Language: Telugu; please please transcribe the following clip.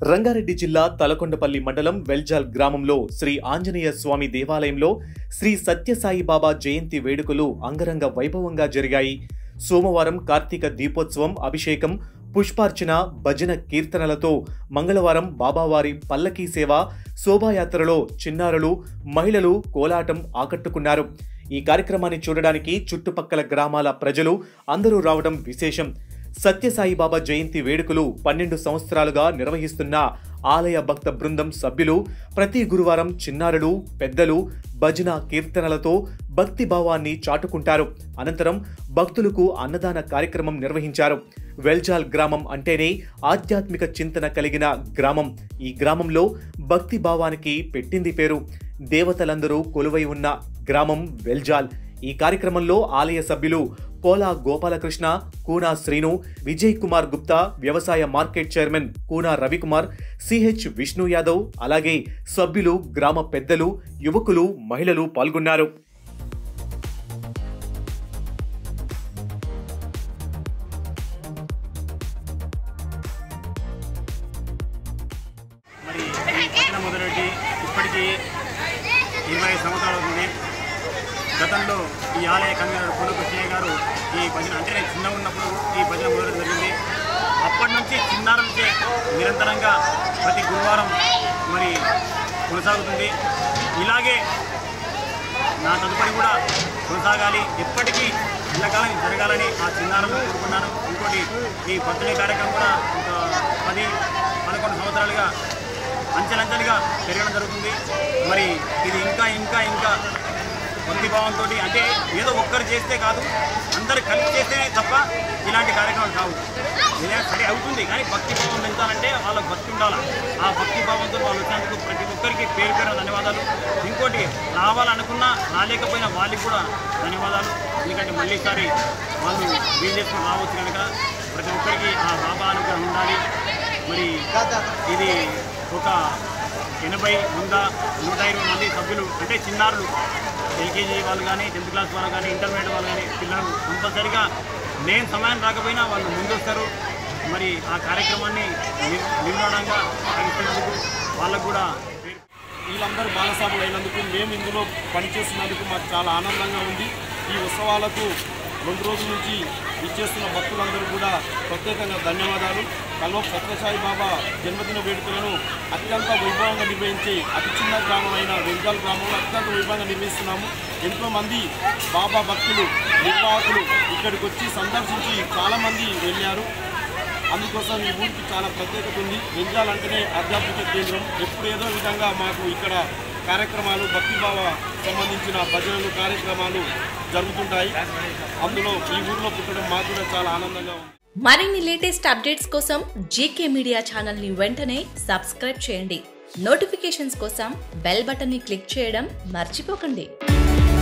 రంగారెడ్డి జిల్లా తలకొండపల్లి మండలం వెల్జాల్ గ్రామంలో శ్రీ ఆంజనేయ స్వామి దేవాలయంలో శ్రీ సత్యసాయి బాబా జయంతి వేడుకలు అంగరంగ వైభవంగా జరిగాయి. సోమవారం కార్తీక దీపోత్సవం, అభిషేకం, పుష్పార్చన, భజన కీర్తనలతో మంగళవారం బాబావారి పల్లకీ సేవ, శోభాయాత్రలో చిన్నారులు, మహిళలు కోలాటం ఆకట్టుకున్నారు. ఈ కార్యక్రమాన్ని చూడడానికి చుట్టుపక్కల గ్రామాల ప్రజలు అందరూ రావడం విశేషం. సత్యసాయి బాబా జయంతి వేడుకలు 12 సంవత్సరాలుగా నిర్వహిస్తున్న ఆలయ భక్త బృందం సభ్యులు ప్రతి గురువారం చిన్నారులు, పెద్దలు భజన కీర్తనలతో భక్తి భావాన్ని చాటుకుంటారు. అనంతరం భక్తులకు అన్నదాన కార్యక్రమం నిర్వహించారు. వెల్జాల్ గ్రామం అంటేనే ఆధ్యాత్మిక చింతన కలిగిన గ్రామం. ఈ గ్రామంలో భక్తి భావానికి పెట్టింది పేరు. దేవతలందరూ కొలువై ఉన్న గ్రామం వెల్జాల్. ఈ కార్యక్రమంలో ఆలయ సభ్యులు పోలా గోపాలకృష్ణ, కూనా శ్రీను, విజయ్ కుమార్ గుప్తా, వ్యవసాయ market chairman Koona Ravikumar, CH Vishnu Yadav, అలాగే సభ్యులు, గ్రామ పెద్దలు, యువకులు, మహిళలు పాల్గొన్నారు. ఇప్పటికీ 20 సంవత్సరాలు అవుతుంది. గతంలో ఈ ఆలయ కన్వీనర్ కృష్ణయ్య గారు ఈ భజన అంటే నేను చిన్న ఉన్నప్పుడు ఈ భజన మొదలడం జరిగింది. అప్పటి నుంచి చిన్నారులకే నిరంతరంగా ప్రతి గురువారం మరి కొనసాగుతుంది. ఇలాగే నా తదుపరి కూడా కొనసాగాలి, ఎప్పటికీ ఎల్లకాలం జరగాలని ఆ చిన్నారులను కోరుకున్నాను. ఇంకోటి ఈ భక్తుల కార్యక్రమం కూడా 10-11 సంవత్సరాలుగా అంచెలంచెలుగా పెరగడం జరుగుతుంది. మరి ఇది ఇంకా ఇంకా ఇంకా భక్తిభావంతో, అంటే ఏదో ఒక్కరు చేస్తే కాదు, అందరు కలిసి చేస్తేనే తప్ప ఇలాంటి కార్యక్రమాలు కావు. ఏదైనా సరే అవుతుంది, కానీ భక్తిభావం పెంచాలంటే వాళ్ళకు భక్తి ఉండాలి. ఆ భక్తిభావంతో వాళ్ళు వచ్చినందుకు ప్రతి ఒక్కరికి పేరు పేరు ధన్యవాదాలు. ఇంకోటి రావాలనుకున్నా రాలేకపోయినా వాళ్ళకి కూడా ధన్యవాదాలు. ఎందుకంటే మళ్ళీసారి వాళ్ళు వీలు చేసుకుని రావచ్చు కనుక ప్రతి ఒక్కరికి ఆ బాబా అనుగ్రహం ఉండాలి. మరి ఇది ఒక 80, 100, 120 మంది సభ్యులు, అంటే చిన్నారులు, ఎల్కేజీ వాళ్ళు కానీ, 10th క్లాస్ వాళ్ళు కానీ, ఇంటర్మీడియట్ వాళ్ళు కానీ పిల్లలు కంపల్సరిగా నేను సమయం రాకపోయినా వాళ్ళు ముందొస్తారు. మరి ఆ కార్యక్రమాన్ని నిర్మాణంగా సాగిస్తున్నందుకు వాళ్ళకు కూడా వీళ్ళందరూ బాలసాములు అయినందుకు, మేము ఇందులో పనిచేస్తున్నందుకు మాకు చాలా ఆనందంగా ఉంది. ఈ ఉత్సవాలకు 2 రోజుల నుంచి ఇచ్చేస్తున్న భక్తులందరూ కూడా ప్రత్యేకంగా ధన్యవాదాలు. కల్వం సత్యసాయి బాబా జన్మదిన వేడుకలను అత్యంత వైభవంగా నిర్వహించి అతి చిన్న గ్రామమైన వెల్జాల్ గ్రామంలో అత్యంత వైభవంగా నిర్వహిస్తున్నాము. ఎంతోమంది బాబా భక్తులు, నిర్వాహకులు ఇక్కడికి వచ్చి సందర్శించి చాలామంది వెళ్ళారు. అందుకోసం ఈ ఊరికి చాలా ప్రత్యేకత ఉంది. వెల్జాల్ అంటేనే ఆధ్యాత్మిక కేంద్రం. ఎప్పుడు ఏదో విధంగా మాకు ఇక్కడ కార్యక్రమాలు, భక్తిభావ సంబంధించిన భజనలు, కార్యక్రమాలు జరుగుతుంటాయి. అందులో ఈ ఊరిలో పుట్టడం మాకు కూడా చాలా ఆనందంగా ఉంది. మరిన్ని లేటెస్ట్ అప్డేట్స్ కోసం జీకే మీడియా ఛానల్ ని వెంటనే సబ్స్క్రైబ్ చేయండి. నోటిఫికేషన్స్ కోసం బెల్ బటన్ ని క్లిక్ చేయడం మర్చిపోకండి.